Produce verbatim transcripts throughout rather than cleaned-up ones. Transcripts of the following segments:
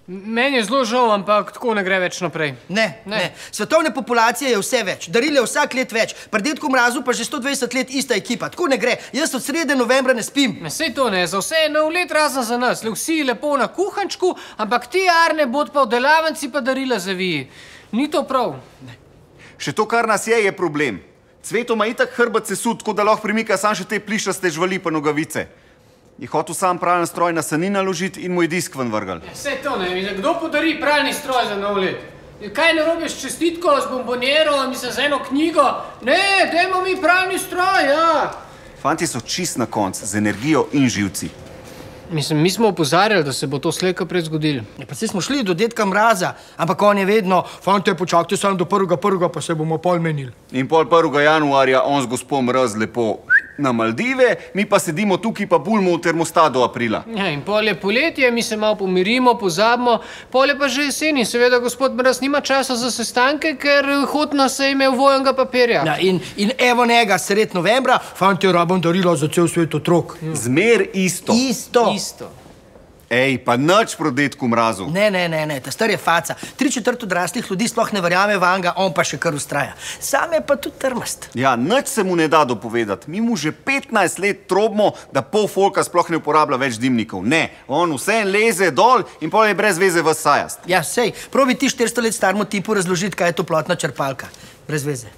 Meni je zelo žal, ampak tako ne gre več naprej. Ne, ne. Svetovne populacije je vse več, daril je vsak let več, pri dedku Mrazu pa že sto dvajset let ista ekipa. Tako ne gre. Jaz od srede novembra ne spim. Ne, sej to ne, za vse je nov let razen za nas. Le vsi lepo na kuhančku, ampak ti Arne bod pa v delavnici pa darila zaviji. Ni to prav. Ne. Še to, kar nas je, je problem. Cveto ima itak hrbet sesut, tako da lahko primika sam še te plišaste žvali pa nogavice. Je hotel sam pralni stroj na sani naložiti in mu je disk ven vrgal. Ja, sej to ne, kdo podari pralni stroj za nov let? Kaj ne robiš čestitko z bombonjero, mislim, za eno knjigo? Ne, dajmo mi pralni stroj, ja. Fanti so čist na konc, z energijo in živci. Mislim, mi smo opozarjali, da se bo to slej kaj prej zgodilo. Ja, pa saj smo šli do dedka Mraza, ampak on je vedno, fante, počakajte samo do prvega prvega, pa se bomo pol menili. In pol prvega januarja on z gospom Mraz lepo na Maldive, mi pa sedimo tukaj pa bulmo v termostat do aprila. Ja, in pol je poletje, mi se malo pomirimo, pozabimo, pol je pa že jeseni. Seveda gospod Mraz nima časa za sestanke, ker hotno se je imel vojenega papirja. Ja, in, in evo njega sred novembra, fante, rabim darila za cel svet otrok. Hmm. Zmer isto. Isto. Isto. Ej, pa nič pro dedku Mrazu. Ne, ne, ne, ne, ta star je faca. Tri četrt odraslih ljudi sploh ne verjame vanga, on pa še kar ustraja. Sam je pa tudi trmast. Ja, nič se mu ne da dopovedati. Mi mu že petnajst let trobimo, da pol folka sploh ne uporablja več dimnikov. Ne, on vse leze dol in pol je brez veze vas sajast. Ja, sej, probi ti štiristo let starmu tipu razložiti, kaj je toplotna črpalka. Brez veze.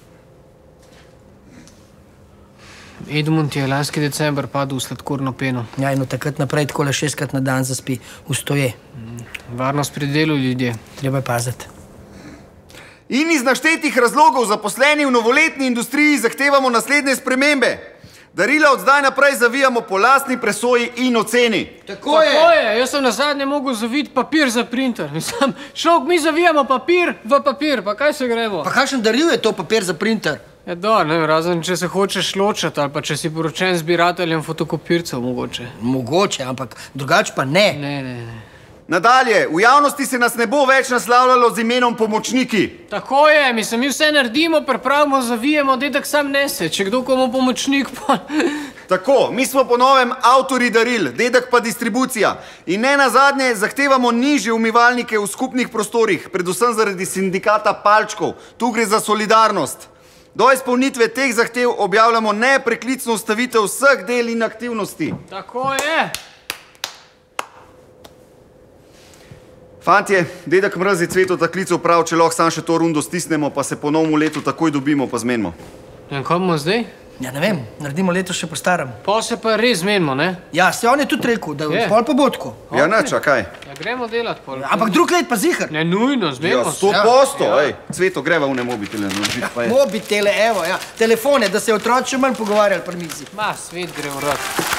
Edmund je lanski december padel v sladkorno peno. Ja, in od takrat naprej takole šestkrat na dan zaspi. Ustoje. Varnost pri delu, ljudje. Treba je paziti. In iz naštetih razlogov zaposleni v novoletni industriji zahtevamo naslednje spremembe. Darila od zdaj naprej zavijamo po lastni presoji in oceni. Tako je. Tako je. Jaz sem nazadnje mogel zaviti papir za printer. Mislim, šok, mi zavijamo papir v papir. Pa kaj se gremo? Pa kakšen daril je to papir za printer? Ja, da, ne, razen če se hočeš ločati ali pa če si poročen zbirateljem fotokopircev, mogoče. Mogoče, ampak drugače pa ne. Ne, ne, ne. Nadalje, v javnosti se nas ne bo več naslavljalo z imenom pomočniki. Tako je, mislim, mi vse naredimo, pripravimo, zavijemo, dedek sam nese, če kdo komu pomočnik pa... Tako, mi smo po novem avtori daril, dedek pa distribucija. In ne nazadnje zahtevamo nižje umivalnike v skupnih prostorih, predvsem zaradi sindikata palčkov. Tu gre za solidarnost. Do izpolnitve teh zahtev objavljamo nepreklicno ustavitev vseh del in aktivnosti. Tako je. Fantje, dedek Mraz je Cveto taklico prav, če lahko sam še to rundo stisnemo, pa se po novemu letu takoj dobimo pa zmenimo. In kaj bomo zdaj? Ja, ne vem, naredimo leto še po starem. Pa se pa res zmenimo, ne? Ja, se on je tudi rekel, da je pol pa bo tako. Ja, nič, a kaj? Ja, gremo delat pol. Ampak drug let pa zihar. Ne, nujno, zmenimo se. Ja, sto posto, ej. Cveto, greva v ne mobitele. Mobitele, evo, ja. Telefone, da se otroci še manj pogovarjali pri mizi. Ma, svet gre v rad.